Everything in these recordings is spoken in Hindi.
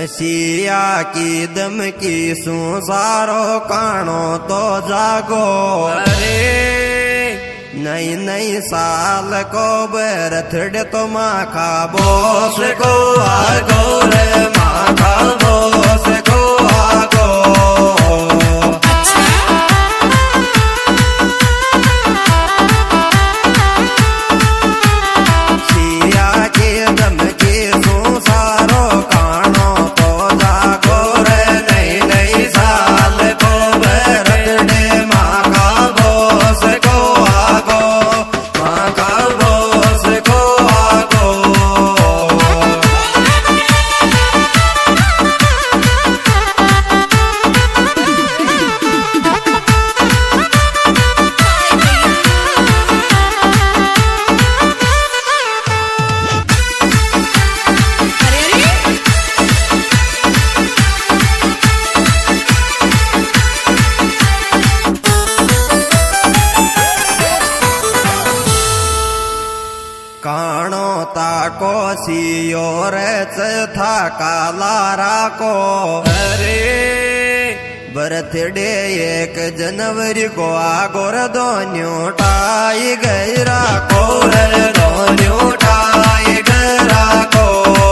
सिया की दम की सू सारो कानो तो जागो। अरे नई नई साल को बर्थडे तो माँ का बोस को आगो रे, माँ का बोस को आगो। सिया के दम के सू सारो कानो तो जागो रे, नई नई साल को बर्थडे माँ का बोस को आगो, माँ का बोस को आगो। काणो ताको सियो रेच था कालारा को। अरे बर्थडे 1 जनवरी को आगोर दोन्यों टाई गैरा को रे, दोन्यों टाई गैरा को।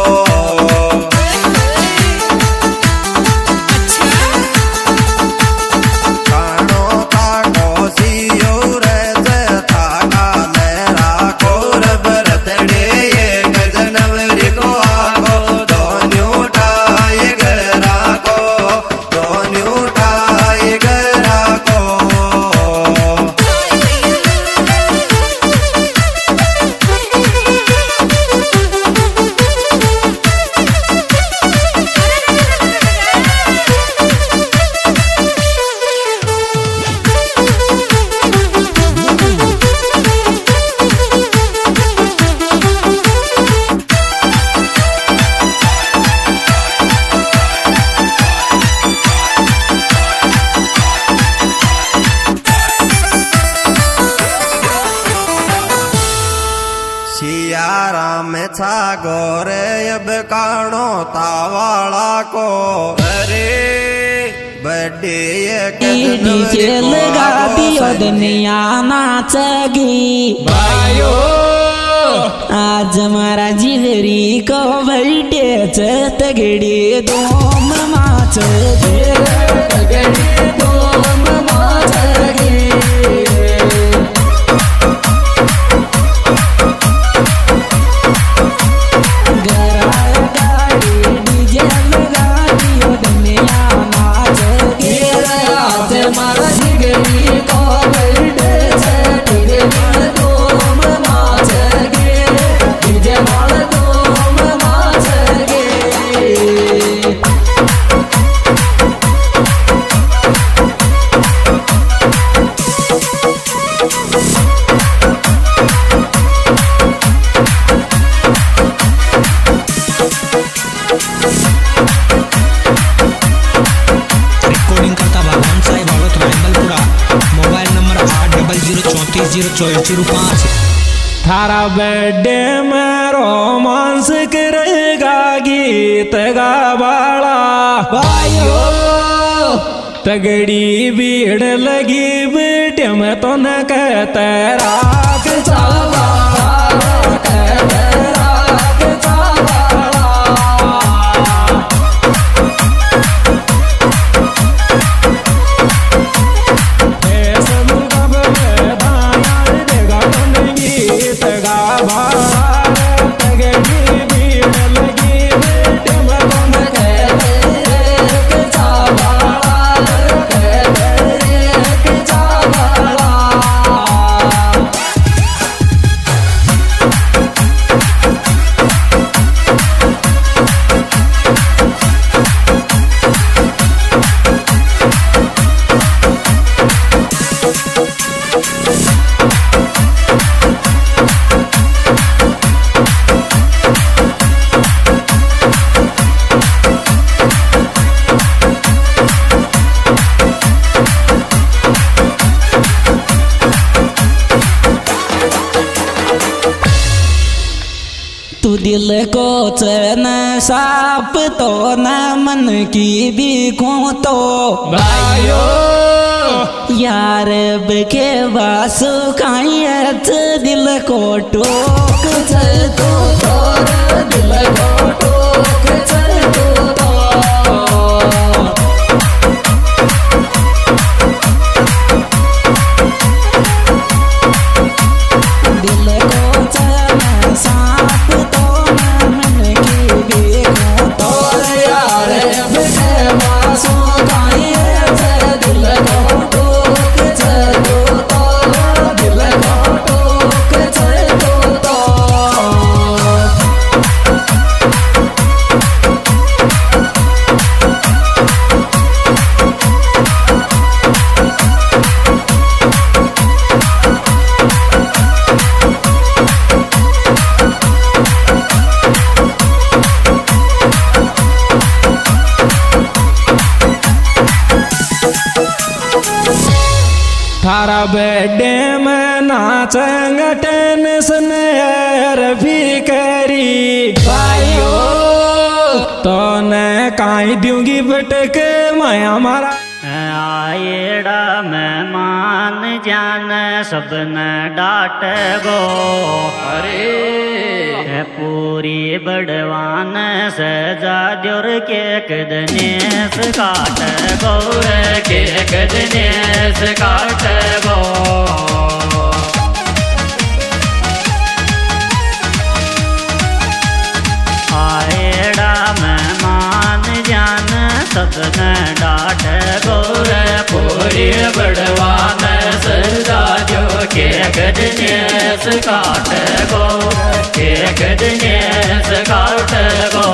काणो ताको सियो रेच था कालेरा को रे, बर्थडे 1 जनवरी को आगो दोन्यों टाई गैरा को, दोन्यों टाई गैरा को। सियाराम छा गोरे अब काणो तावाला को। अरे बर्थडे 1 डीजे लगा दियो दुनिया नाचगी भाइयों, आज हमारा जिगरी को बर्थडे तगड़ी धूम नाचगी, तगड़ी धूम नाचगी। रिकॉर्डिंग करता भगवान साहिब हड़ोत रायमलपुरा। Mobile number 80343405। थारा बर्थडे में रोमांस करेगा गीत गावाला भाइयों, तगड़ी भीड़ लगी बेटे में तो न कहता राख चावा दिल को चन साप तो न मन की बीखों तो भाइयों यार के बासु कायत दिल को टोक चल तो दिल को टोक चल तो दिल को चन साप तो न मन की बीखों तो यार के बासु कायत दिल को थारा बर्थडे में नाचेंग टेंशन भी करी भाइयों तो न काई दूंगी बटक माया मारा आएड़ा मेहमान जान सब न डांट गो अरे पूरी बड़वान सजा द्योर केक दनेस काट गो केक दनेस काट गो आएड़ा मेहमान जान सब न डांट गो पूरी बड़वान सजा जो के गदनेस काट गो के गदनेस काट गो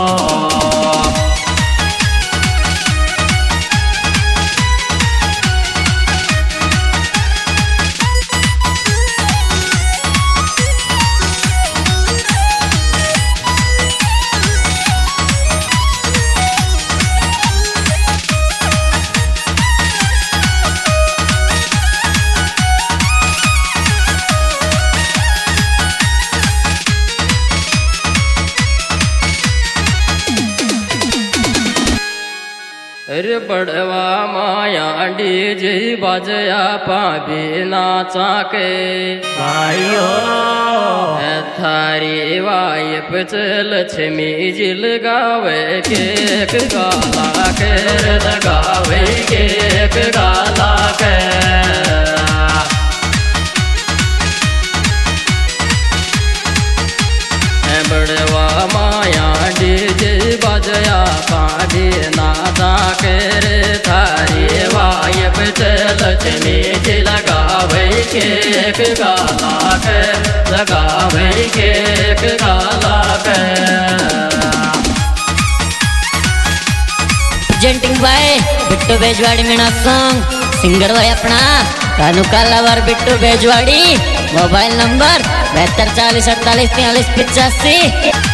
अरे बड़वा माया डीजे बजया पाबी नाचा के भाइयों थारी वाइफ लक्ष्मी जिल गावे केक गाला के लगावे केक गाला के बड़वा माया डीजे बजया पाबी नाचा कर थारी वाइफ लक्ष्मी जी लगावे केक गाला के लगावे केक गाला के presenting by Bittu Bejwadi Meena song singer भाई अपना कानू कालावर बिट्टू बेजवाड़ी मोबाइल नंबर 72 40 48 43 85।